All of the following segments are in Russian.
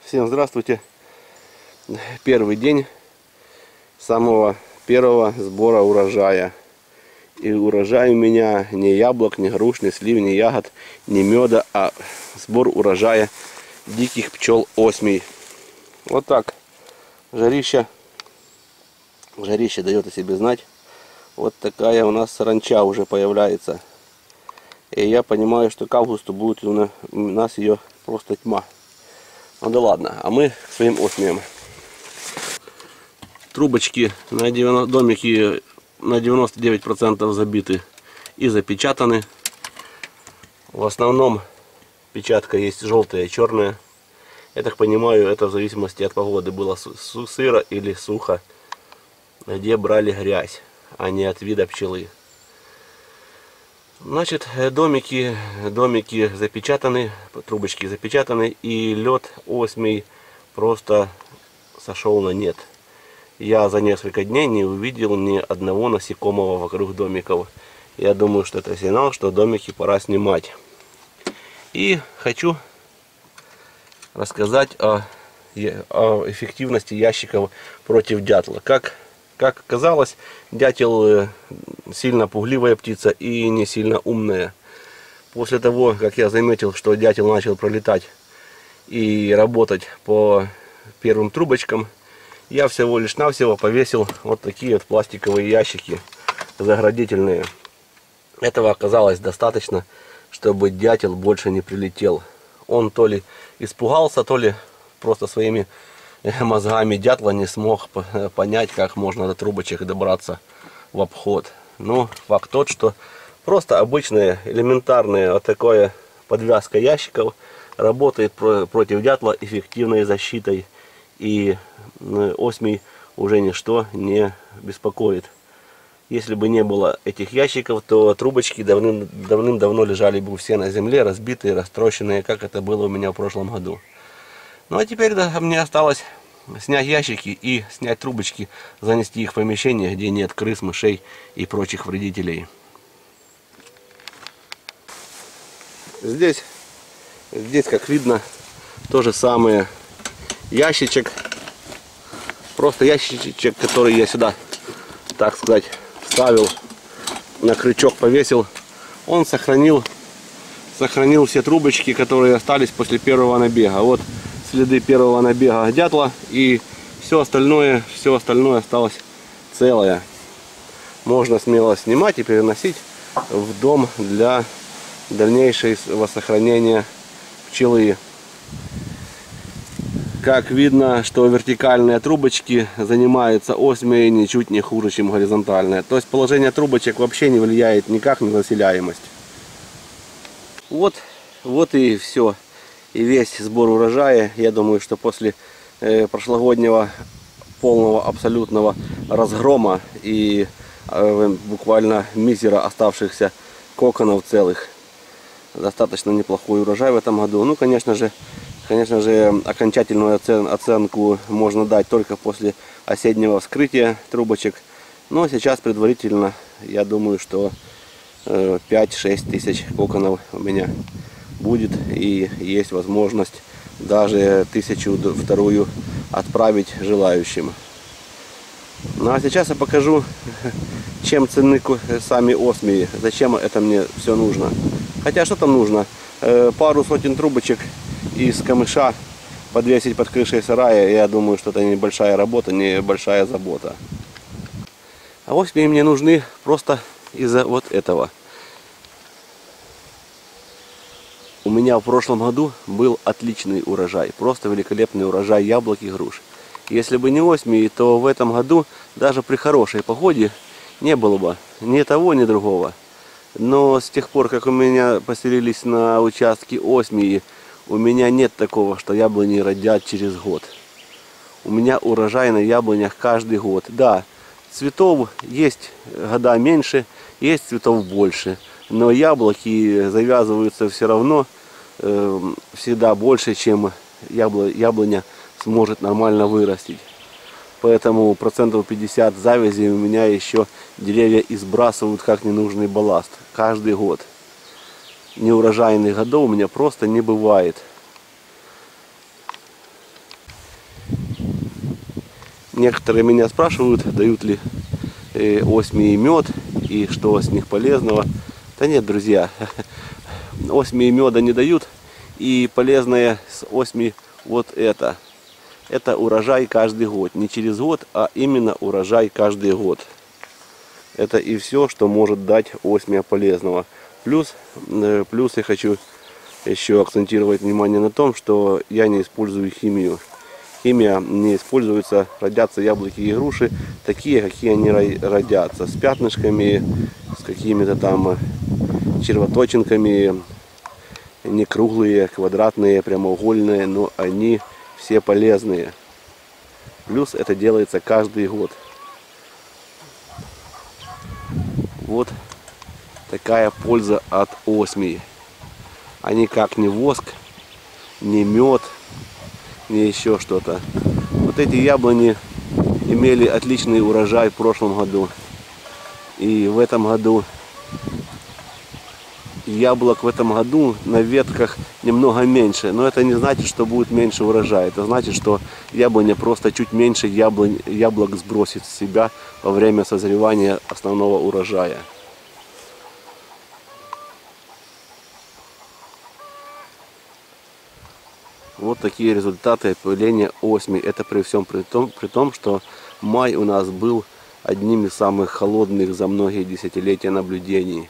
Всем здравствуйте! Первый день самого первого сбора урожая. И урожай у меня не яблок, не груш, не слив, не ягод, не меда, а сбор урожая диких пчел осмий. Вот так. Жарища дает о себе знать. Вот такая у нас саранча уже появляется. И я понимаю, что к августу будет у нас ее просто тьма. Ну да ладно, а мы к своим осмиям. Трубочки на домики на 99% забиты и запечатаны. В основном печатка есть желтая и черная. Я так понимаю, это в зависимости от погоды. Было сыро или сухо, где брали грязь, а не от вида пчелы. Значит, домики запечатаны, трубочки запечатаны, и лед осмий просто сошел на нет. Я за несколько дней не увидел ни одного насекомого вокруг домиков. Я думаю, что это сигнал, что домики пора снимать. И хочу рассказать о эффективности ящиков против дятла. Как оказалось, дятел сильно пугливая птица и не сильно умная. После того, как я заметил, что дятел начал пролетать и работать по первым трубочкам, я всего лишь навсего повесил вот такие вот пластиковые ящики заградительные. Этого оказалось достаточно, чтобы дятел больше не прилетел. Он то ли испугался, то ли просто своими мозгами дятла не смог понять, как можно до трубочек добраться в обход. Но факт тот, что просто обычная элементарная вот такая подвязка ящиков работает против дятла эффективной защитой, и осмий уже ничто не беспокоит. Если бы не было этих ящиков, то трубочки давным-давно лежали бы все на земле, разбитые, растрощенные, как это было у меня в прошлом году. Ну а теперь мне осталось снять ящики и снять трубочки, занести их в помещение, где нет крыс, мышей и прочих вредителей. Здесь, как видно, то же самое. Ящичек. Просто ящичек, который я сюда, так сказать, вставил, на крючок повесил. Он сохранил все трубочки, которые остались после первого набега. Вот следы первого набега дятла, и все остальное осталось целое. Можно смело снимать и переносить в дом для дальнейшего сохранения пчелы. Как видно, что вертикальные трубочки занимаются осмией ничуть не хуже, чем горизонтальные. То есть положение трубочек вообще не влияет никак на населяемость. Вот и все. И весь сбор урожая. Я думаю, что после прошлогоднего полного абсолютного разгрома и буквально мизера оставшихся коконов целых, достаточно неплохой урожай в этом году. Ну, конечно же, окончательную оценку можно дать только после осеннего вскрытия трубочек. Но сейчас предварительно, я думаю, что 5-6 тысяч коконов у меня будет, и есть возможность даже 1002 отправить желающим. Ну а сейчас я покажу, чем ценны сами осмии, зачем это мне все нужно. Хотя что там нужно? Пару сотен трубочек из камыша подвесить под крышей сарая. Я думаю, что это небольшая работа, небольшая забота. А осмии мне нужны просто из-за вот этого. У меня в прошлом году был отличный урожай, просто великолепный урожай яблок и груш. Если бы не осмии, то в этом году даже при хорошей погоде не было бы ни того, ни другого. Но с тех пор, как у меня поселились на участке осмии, у меня нет такого, что яблони родят через год. У меня урожай на яблонях каждый год. Да, цветов есть года меньше, есть цветов больше. Но яблоки завязываются все равно всегда больше, чем яблоня сможет нормально вырастить. Поэтому 50% завязи у меня еще деревья избрасывают как ненужный балласт каждый год. Неурожайных годов у меня просто не бывает. Некоторые меня спрашивают, дают ли осьми мед и что с них полезного. Да нет, друзья, осьми меда не дают. И полезное с осьми вот это. Это урожай каждый год. Не через год, а именно урожай каждый год. Это и все, что может дать осьмия полезного. Плюс я хочу еще акцентировать внимание на том, что я не использую химию. Химия не используется, родятся яблоки и груши такие, какие они родятся. С пятнышками, с какими-то там червоточинками. Не круглые, квадратные, прямоугольные, но они все полезные. Плюс это делается каждый год. Вот такая польза от осмий. А никак не воск, не мед, не еще что-то. Вот эти яблони имели отличный урожай в прошлом году. И в этом году яблок в этом году на ветках немного меньше. Но это не значит, что будет меньше урожая. Это значит, что яблоня просто чуть меньше яблок сбросит с себя во время созревания основного урожая. Вот такие результаты опыления осьми. Это при всем при том, что май у нас был одним из самых холодных за многие десятилетия наблюдений.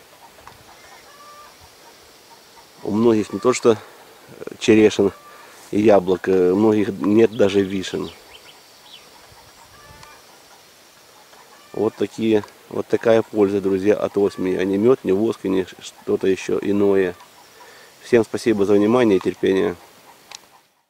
У многих не то что черешин и яблок, у многих нет даже вишен. Вот такая польза, друзья, от осьми. А не мед, не воск, не что-то еще иное. Всем спасибо за внимание и терпение.